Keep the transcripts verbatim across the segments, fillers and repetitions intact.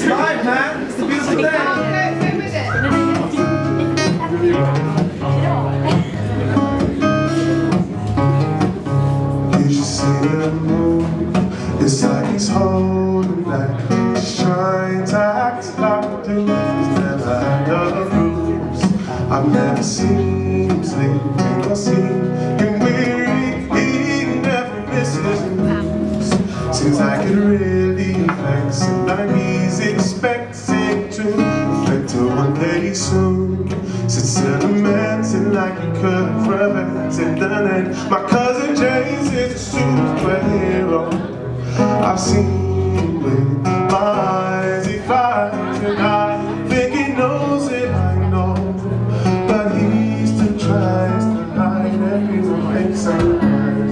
live, man. It's a beautiful day. You should see the moon. It's like he's holding back. She's trying to act like dudes. Never had other rules. I've never seen him sleeping or seen him weary. He never misses moves. Seems like it really affects him, like he's expecting to reflect to one day soon. Since sentimental like he could have prevented the end. My cousin James is a superhero. I've seen him with my eyes. He fights and I think he knows it, I know. But he still tries to hide everyone thinks I'm right.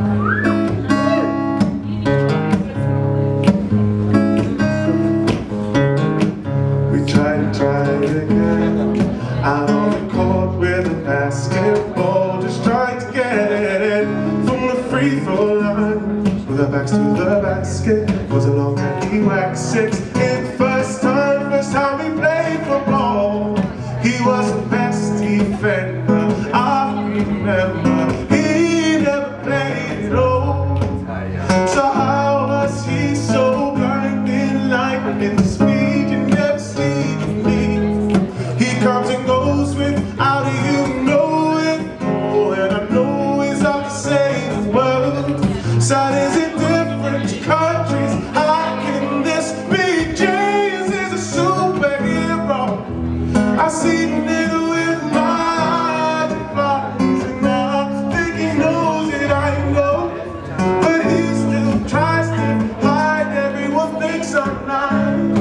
We try to try it again. Out on the court with a basketball, just trying to get it from the free throw line. With our backs to the basket, was a long and he whacked six. In first time, first time he played football. He was the best defender I remember. He never played at all. So how was he so blinded, like in the speed you never see me? He comes and goes without you know it. Oh, and I know he's not the same world. Sad is in different countries. How can this be? James is a superhero. I see the nigga with my eyes and I think he knows it, I know. But he still tries to hide. Everyone thinks I'm lying.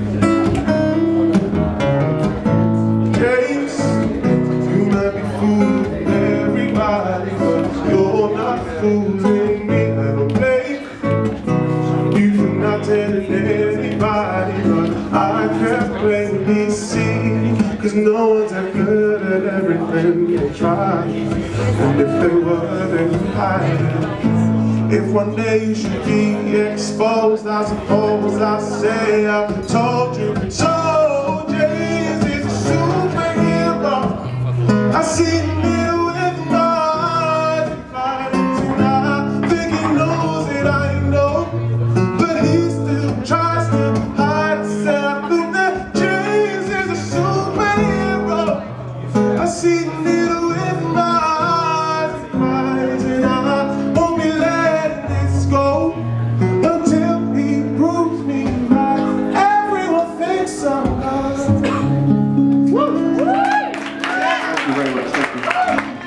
James, you might be fooling everybody, but you're not fooling me. I don't blame you for not telling anybody, but I can't blame me, see, cause no one's that good at everything they try. And if they were, they would hide. If one day you should be exposed, I suppose I'll say I told you so. James is a superhero. I see him here with my eyes and fights, and I think he knows it, I know. But he still tries to hide. Said I think that James is a superhero. I see him here with my eyes and fights, and I won't be letting this go until he proves me right. Everyone thinks I'm lost. Thank you very much. Thank you.